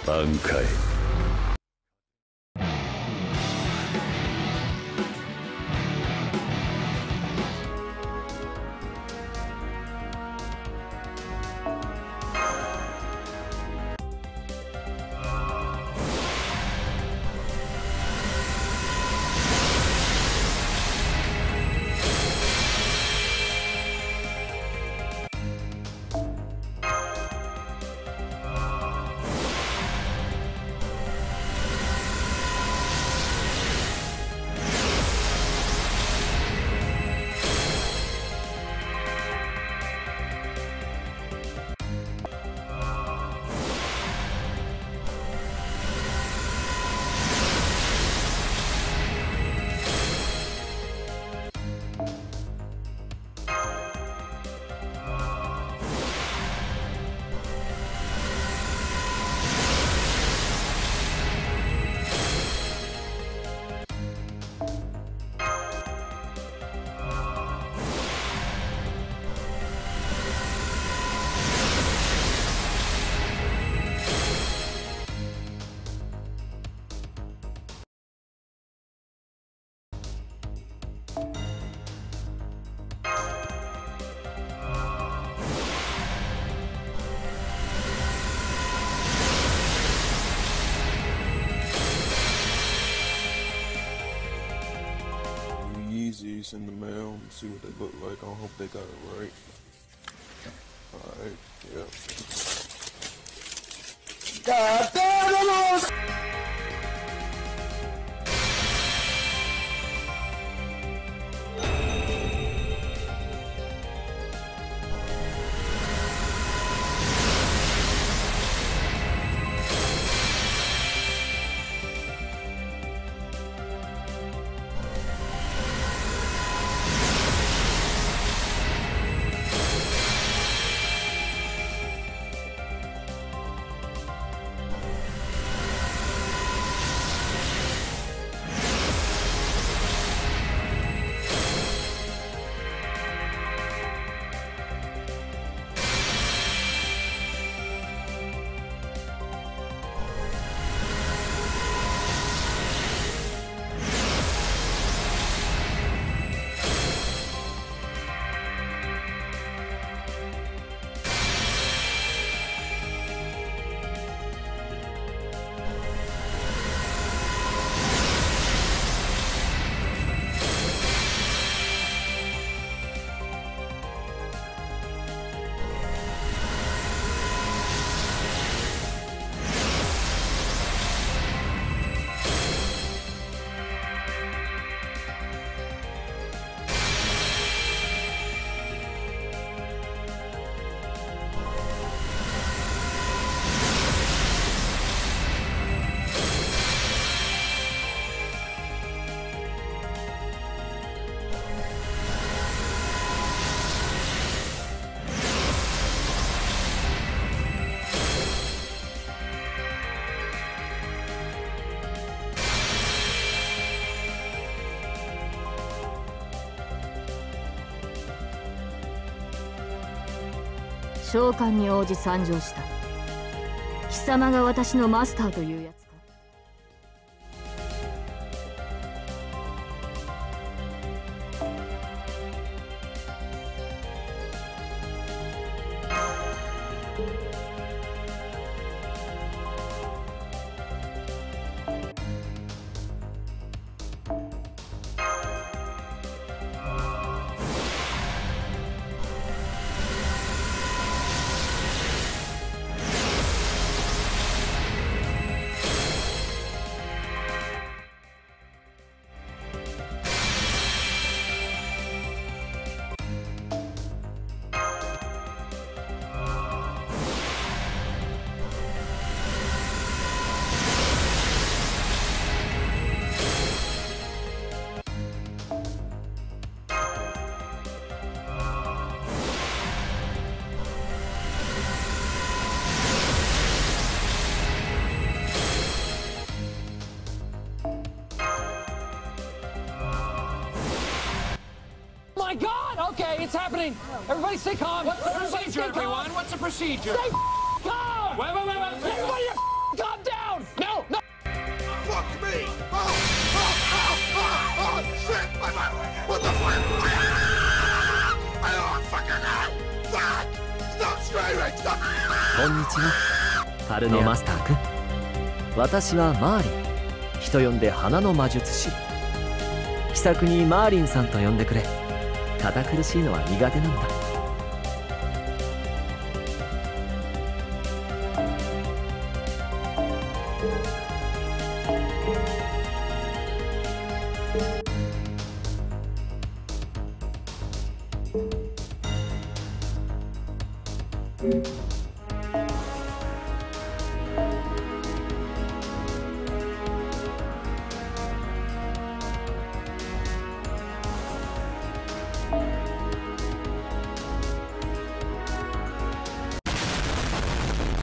挽回。 Yeezys in the mail and see what they look like. I hope they got it right. Alright, yeah. God damn it! 召喚に応じ参上した。貴様が私のマスターというやつか。 My God! Okay, it's happening. Everybody stay calm. What's the procedure, everyone? What's the procedure? Stay calm! Wait. Everybody calm down! こんにちは、パルネアマスター君。私はマーリン、人呼んで花の魔術師。気さくにマーリンさんと呼んでくれ。堅苦しいのは苦手なんだ。